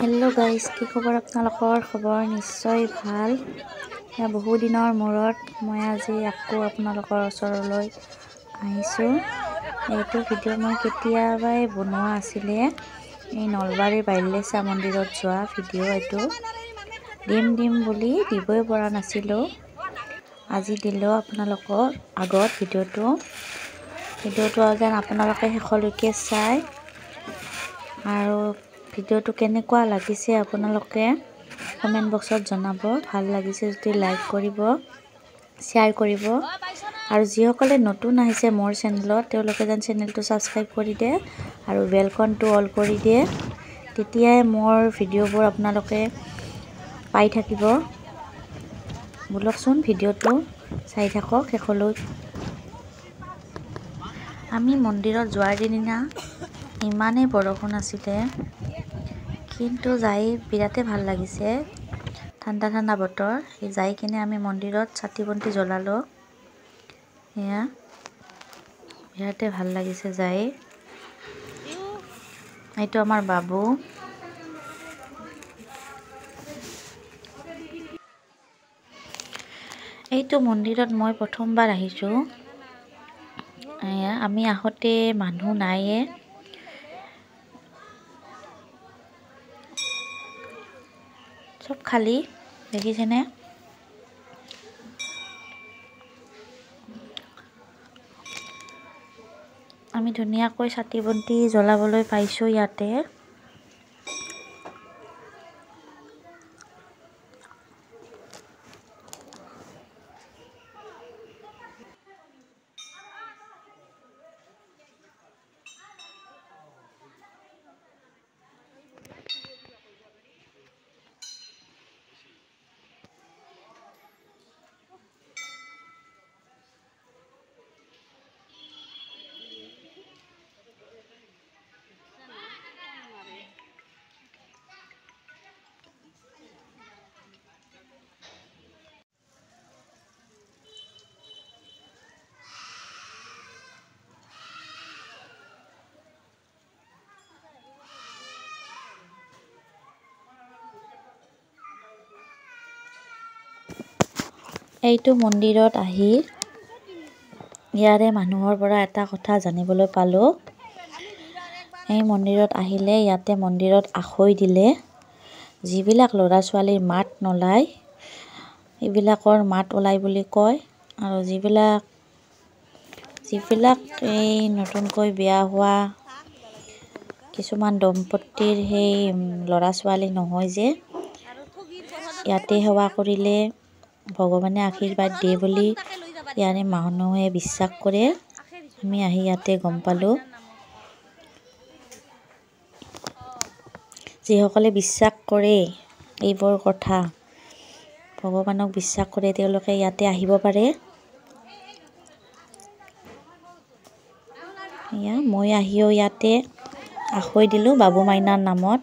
Hello' guys, কি খবৰ আপোনালোকৰ? খবৰ নিশ্চয় ভাল। বহু দিনৰ মূৰত মই আজি আকৌ আপোনালোকৰ ওচৰলৈ আহিছোঁ। এইটো ভিডিঅ' মই কেতিয়াবাই বনোৱা আছিলে। এই নলবাৰীৰ বাইলেচা মন্দিৰত যোৱা ভিডিঅ' এইটো দিম বুলি দিবই পৰা নাছিলোঁ। আজি দিলোঁ আপোনালোকৰ আগত ভিডিঅ'টো যেন আপোনালোকে শেষলৈকে চাই আৰু ভিডিঅ'টো কেনেকুৱা লাগিছে আপোনালোকে কমেণ্ট বক্সত জনাব। ভাল লাগিছে যদি লাইক কৰিব, শ্বেয়াৰ কৰিব আৰু যিসকলে নতুন আহিছে মোৰ চেনেলত তেওঁলোকে যেন চেনেলটো ছাবস্ক্ৰাইব কৰি দিয়ে আৰু বেলকনটো অল কৰি দিয়ে। তেতিয়াই মোৰ ভিডিঅ'বোৰ আপোনালোকে পাই থাকিব। ব'লকচোন ভিডিঅ'টো চাই থাকক শেষলৈ। আমি মন্দিৰত যোৱাৰ দিনা ইমানেই বৰষুণ আছিলে, কিন্তু যাই বিৰাটেই ভাল লাগিছে। ঠাণ্ডা বতৰ। যাই কিনে আমি মন্দিৰত চাকি বন্তি জ্বলালোঁ। এয়া বিৰাটেই ভাল লাগিছে যাই। এইটো আমাৰ বাবু। এইটো মন্দিৰত মই প্ৰথমবাৰ আহিছোঁ। আমি আহোঁতে মানুহ নাইয়ে। চব খালী, দেখিছেনে? আমি ধুনীয়াকৈ চাকি বন্তি জ্বলাবলৈ পাইছোঁ ইয়াতে। এইটো মন্দিৰত আহি ইয়াৰে মানুহৰ পৰা এটা কথা জানিবলৈ পালোঁ। এই মন্দিৰত আহিলে ইয়াতে মন্দিৰত আখৈ দিলে যিবিলাক ল'ৰা ছোৱালীৰ মাত নোলায় এইবিলাকৰ মাত ওলায় বুলি কয়। আৰু যিবিলাক এই নতুনকৈ বিয়া হোৱা কিছুমান দম্পতীৰ সেই ল'ৰা ছোৱালী নহয় যে, ইয়াতে সেৱা কৰিলে ভগৱানে আশীৰ্বাদ দিয়ে বুলি ইয়াৰে মানুহে বিশ্বাস কৰে। আমি আহি ইয়াতে গম পালোঁ। যিসকলে বিশ্বাস কৰে এইবোৰ কথা, ভগৱানক বিশ্বাস কৰে, তেওঁলোকে ইয়াতে আহিব পাৰে। মই আহিও ইয়াতে আখৈ দিলোঁ বাবু মাইনাৰ নামত।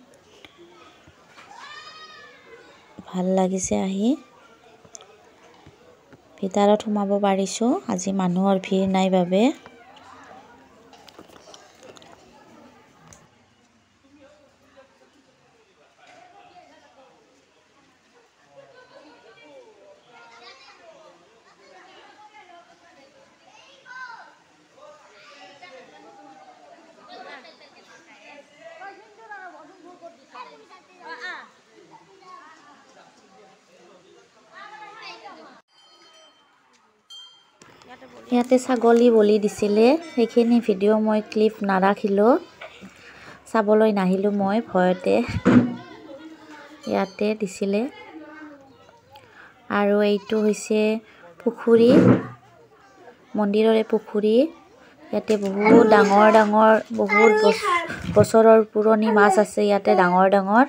ভাল লাগিছে আহি। ভিতৰত সোমাব পাৰিছোঁ, আজি মানুহৰ ভিৰ নাই বাবে। ইয়াতে ছাগলী বলি দিছিলে, সেইখিনি ভিডিঅ' মই ক্লিপ নাৰাখিলোঁ, চাবলৈ নাহিলোঁ মই ভয়তে। ইয়াতে দিছিলে। আৰু এইটো হৈছে পুখুৰী, মন্দিৰৰে পুখুৰী। ইয়াতে বহুত ডাঙৰ বহুত বছৰৰ পুৰণি মাছ আছে ইয়াতে, ডাঙৰ।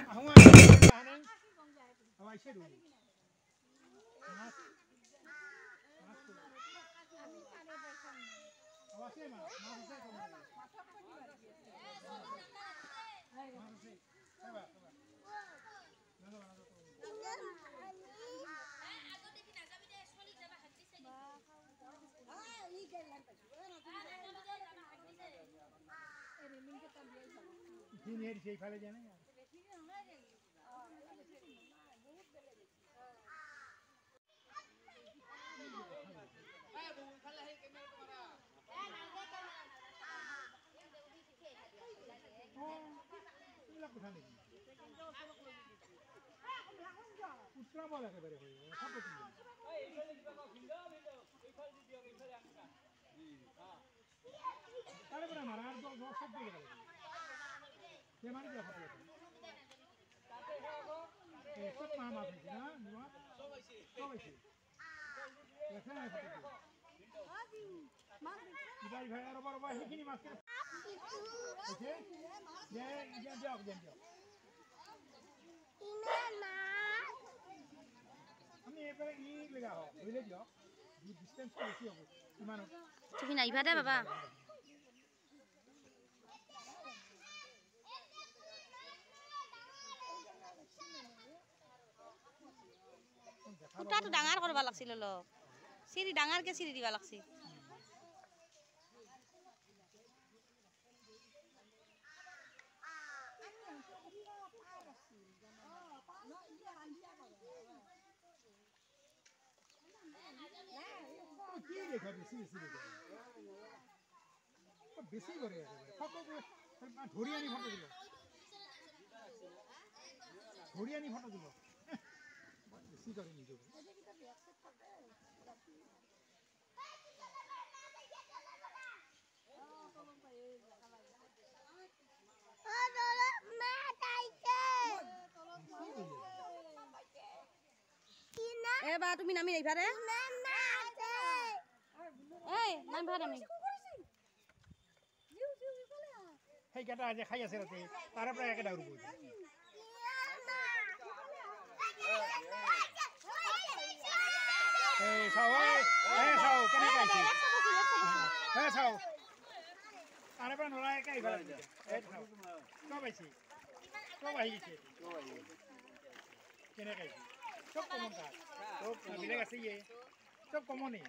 তুমি নাইবা দে বাবা ফুটাটো ডাঙৰ কৰিব লাগছিল অলপ চিৰি ডাঙৰকে চিৰি দিবা লাগছিল বেশি করে ধরিয়ানি ফটো দিল বেশি করে নিজে এবা তুমি নামি আইবা রে এই নাম ভাত আমি সেই কেটা যে খাই আছে রাতে তার প্রায় একটা উড়ব এই চাও কেনে খাইছি হ্যাঁ চাও তার প্রায় নলা একা আইবা এই চাও সব আইছি সব আই গেছে কেনে খাইছি সব কমন কাজ সব বিলেগ আছে ইয়ে সব কমনই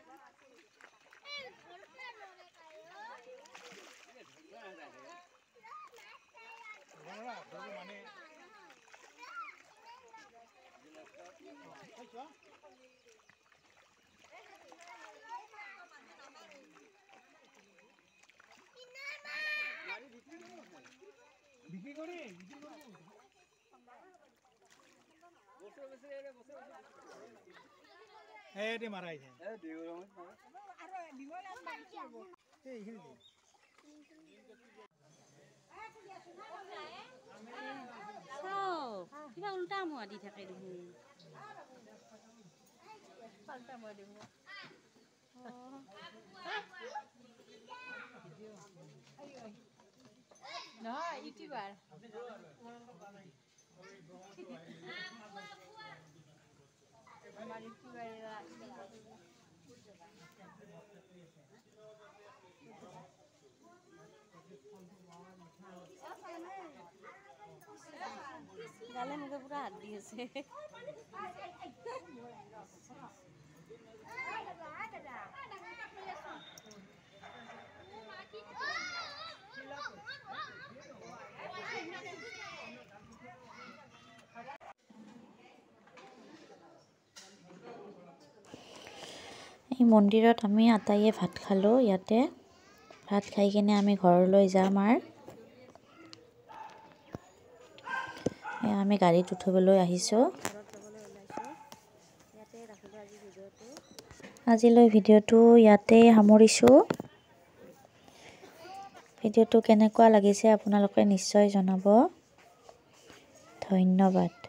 মানে বিক্রি করে মারাইছে কিবা উল্টা মোৱা দি থাকে দেখোন পাল্টা মই দিব নহয় ইউটিউবাৰ আমাৰ ইউটিউবাৰ গালে মুখে পুরা হাত দিয়েছে এই মন্দিৰত আমি আটাইয়ে ভাত খালো ইয়াতে ভাত খাই কিনে আমি ঘৰলৈ যাম আমি গাড়ীত উঠিবলৈ আহিছো আজিলৈ ভিডিঅ'টো ইয়াতে সামৰিছো ভিডিঅ'টো কেনেকুৱা লাগিছে আপোনালোকে নিশ্চয় জনাব ধন্যবাদ।